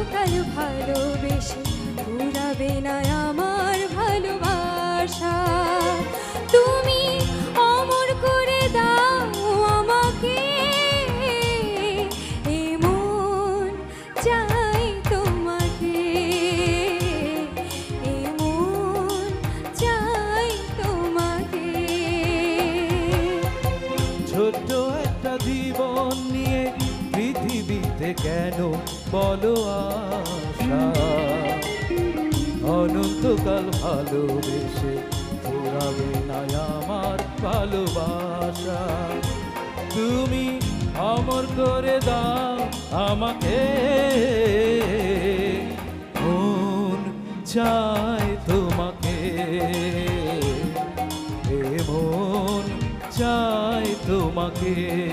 অনন্তকাল ভালোবেসে ফুরাবে না আমার ভালোবাসা। তুমি অমর করে দাও আমাকে, এমন চাই তোমাকে, এমন চাই তোমাকে। ছোট্ট একটা জীবন নিয়ে পৃথিবীতে কেন বলো আশা, অনন্তকাল ভালোবেসে ফুরাবে না আমার ভালোবাসা। তুমি অমর করে দাও আমাকে, মন চায় তোমাকে, মন চায় তোমাকে।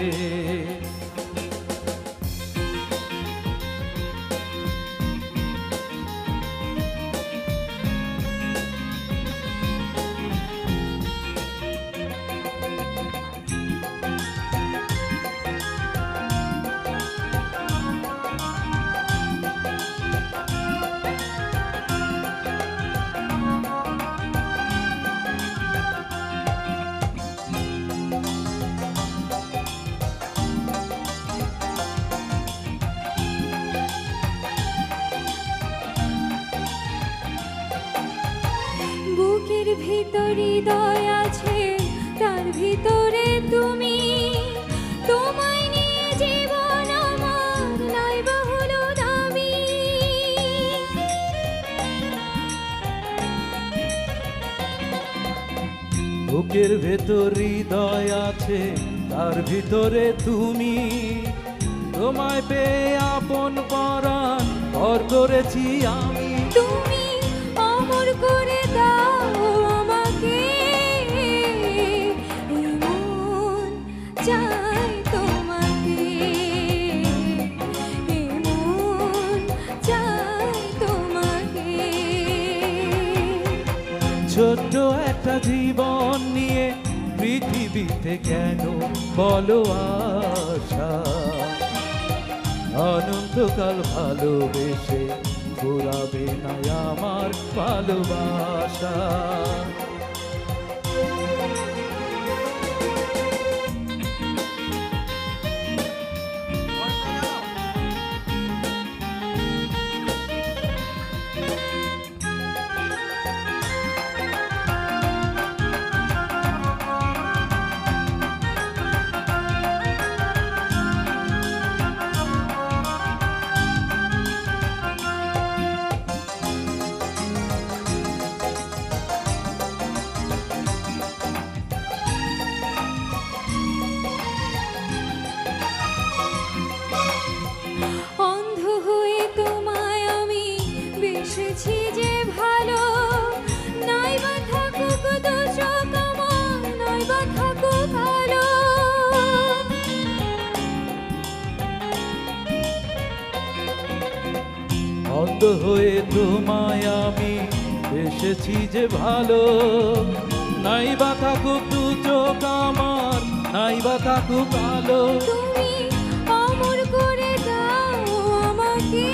বুকের ভিতর হৃদয় আছে, তার ভিতরে তুমি, তোমায় নিয়ে জীবন আমার নাই বা হলো দামি। বুকের ভেতর হৃদয় আছে, তার ভিতরে তুমি, তোমায় পেয়ে আপন পরাণ ভর করেছি আমি। তুমি অমর করে দাও আমাকে, এমন চাই তোমাকে, এমন চাই তোমাকে। ছোট্ট একটা জীবন নিয়ে পৃথিবীতে কেন বলো আশা, অনন্তকাল ভালোবেসে ফুরাবে না আমার ভালোবাসা। অন্ধ হয়ে তোমায় আমি বেসেছি যে ভালো, নাই বা থাকুক দু চোখ আমার, নাই বা থাকুক আলো। অন্ধ হয়ে তোমায় আমি এসেছি যে ভালো, নাই বা থাকুক দু চোখ আমার, নাই বা থাকুক আলো। তুমি অমর করে দাও আমাকে,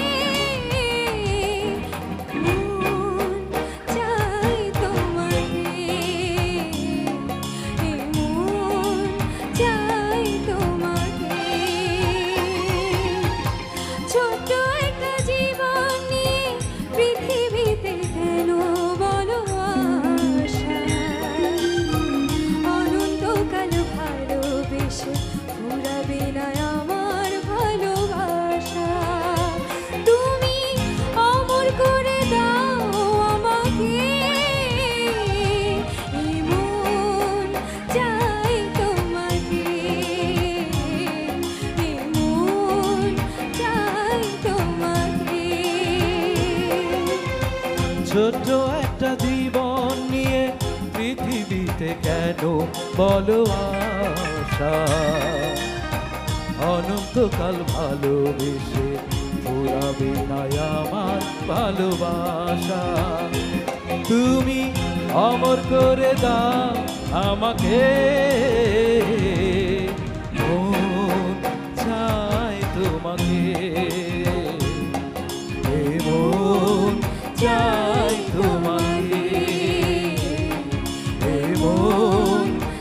মন চাই তোমাকে, মন চাই তোমাকে। ছোট্ট একটা জীবন নিয়ে পৃথিবীতে কেন বলো আশা, অনন্তকাল ভালোবেসে ফুরাবে না আমার ভালোবাসা। তুমি অমর করে দাও আমাকে, এমন চাই তোমাকে, এমন চাই তোমাকে। ছোট্ট একটা জীবন নিয়ে পৃথিবীতে কেন বলো আশা, অনন্তকাল ভালোবেসে ফুরাবে না আমার ভালোবাসা। তুমি অমর করে দাও আমাকে, মন চায় তোমাকে,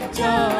চাই